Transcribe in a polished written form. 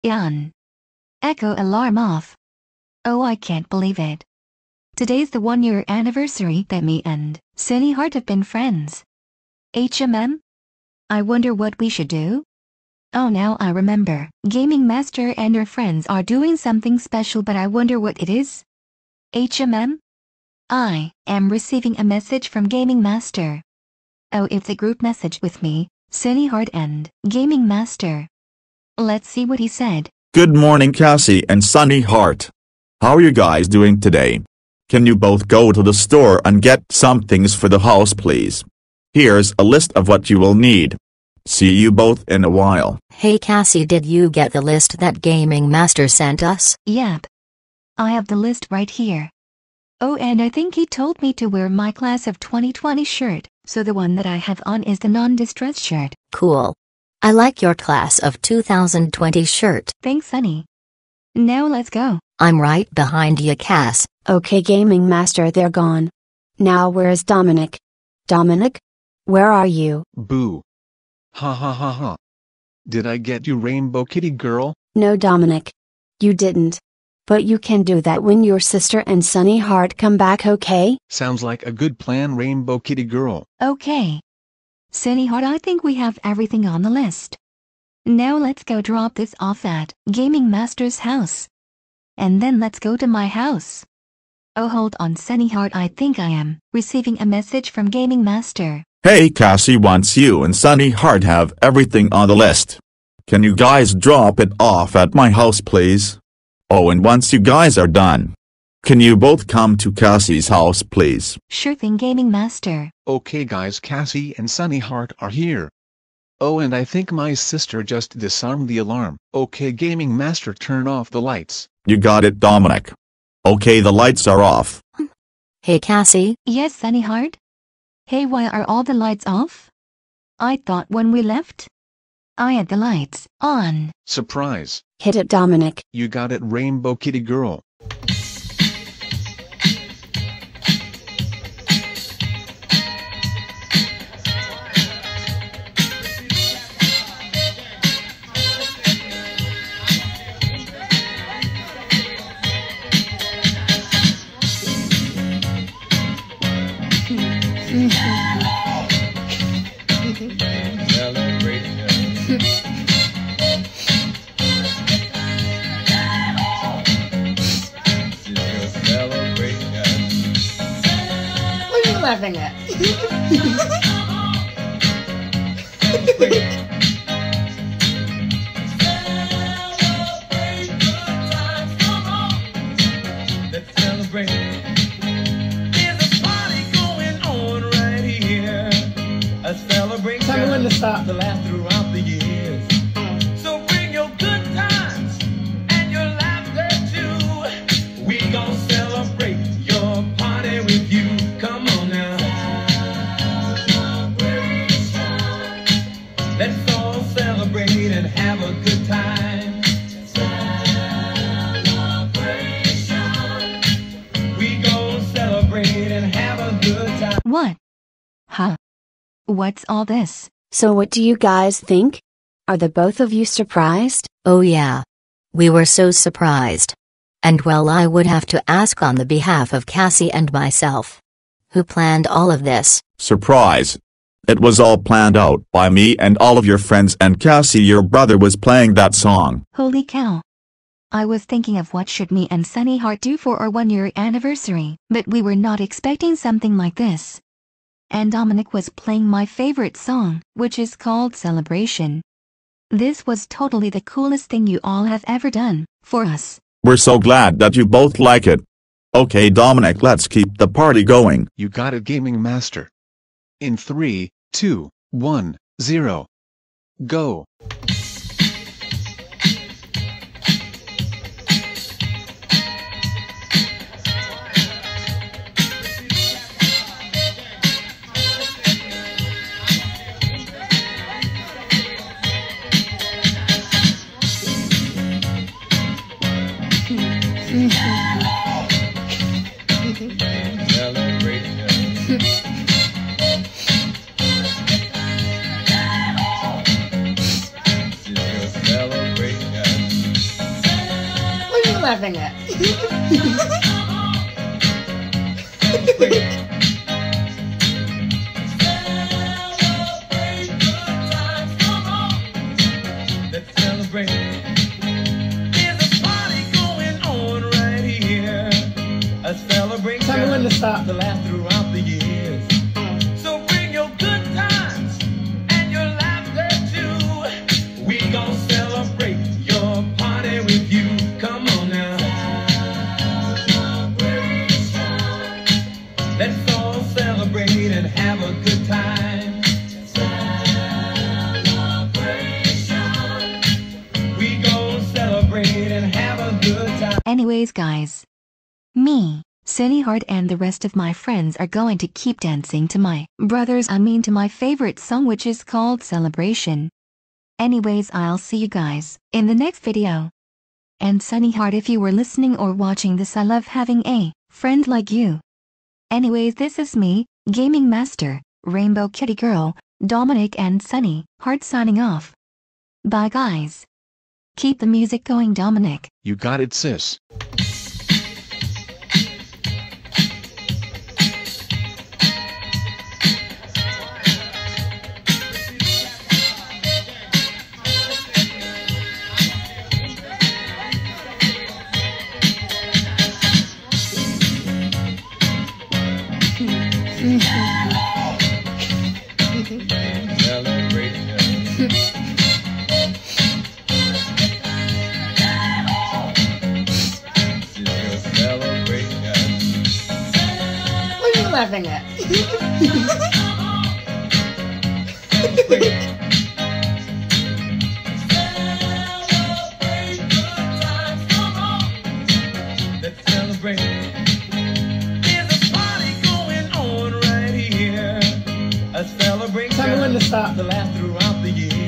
On. Echo alarm off. Oh, I can't believe it. Today's the 1-year anniversary that me and Sunny Heart have been friends. I wonder what we should do? Oh, now I remember. GamingMaster and her friends are doing something special, but I wonder what it is. I am receiving a message from GamingMaster. Oh, it's a group message with me, Sunny Heart and GamingMaster. Let's see what he said. Good morning, Cassie and Sunny Heart. How are you guys doing today? Can you both go to the store and get some things for the house, please? Here's a list of what you will need. See you both in a while. Hey Cassie, did you get the list that GamingMaster sent us? Yep. I have the list right here. Oh, and I think he told me to wear my class of 2020 shirt, so the one that I have on is the non-distress shirt. Cool. I like your class of 2020 shirt. Thanks, Sunny. Now let's go. I'm right behind you, Cass. Okay, GamingMaster, they're gone. Now where's Dominic? Dominic? Where are you? Boo. Ha ha ha ha. Did I get you, Rainbow Kitty girl? No, Dominic. You didn't. But you can do that when your sister and Sunny Heart come back, okay? Sounds like a good plan, Rainbow Kitty girl. Okay. Sunny Heart, I think we have everything on the list. Now let's go drop this off at GamingMaster's house. And then let's go to my house. Oh, hold on, Sunny Heart, I think I am receiving a message from GamingMaster. Hey Cassie, once you and Sunny Heart have everything on the list, can you guys drop it off at my house, please? Oh, and once you guys are done, can you both come to Cassie's house, please? Sure thing, GamingMaster. Okay guys, Cassie and Sunny Heart are here. Oh, and I think my sister just disarmed the alarm. Okay, GamingMaster, turn off the lights. You got it, Dominic. Okay, the lights are off. Hey Cassie? Yes, Sunny Heart? Hey, why are all the lights off? I thought when we left, I had the lights on. Surprise. Hit it, Dominic. You got it, Rainbow Kitty girl. What are you laughing at? Let's celebrate. There's a party going on right here. A celebration. Tell me when to stop. To last throughout the years. So bring your good times and your laughter too. We gon' celebrate your party with you. Come on now. Let's all celebrate and have a good time. We gon' celebrate and have a good time. What? Huh? What's all this? So what do you guys think? Are the both of you surprised? Oh yeah. We were so surprised. And well, I would have to ask on the behalf of Cassie and myself. Who planned all of this? Surprise. It was all planned out by me and all of your friends, and Cassie, your brother, was playing that song. Holy cow. I was thinking of what should me and Sunny Heart do for our 1-year anniversary, but we were not expecting something like this. And Dominic was playing my favorite song, which is called Celebration. This was totally the coolest thing you all have ever done for us. We're so glad that you both like it. Okay, Dominic, let's keep the party going. You got it, GamingMaster. In 3, 2, 1, 0. Go. laughing at? Let's celebrate. There's a party going on right here. A celebration. Tell me when to stop. To last throughout the years. So bring your good times and your laughter too. We gon' celebrate your party with you. Come on now. Let's all celebrate and have a good time. We gon' celebrate and have a good time. Anyways guys, me, Sunny Heart and the rest of my friends are going to keep dancing to my to my favorite song, which is called Celebration. Anyways, I'll see you guys in the next video. And Sunny Heart, if you were listening or watching this, I love having a friend like you. Anyways, this is me, GamingMaster, Rainbow Kitty Girl, Dominic and Sunny Heart signing off. Bye guys. Keep the music going, Dominic. You got it, sis. What are you laughing at? Let's celebrate. There's a party going on right here. A celebration. Tell me when to stop. To last throughout the year.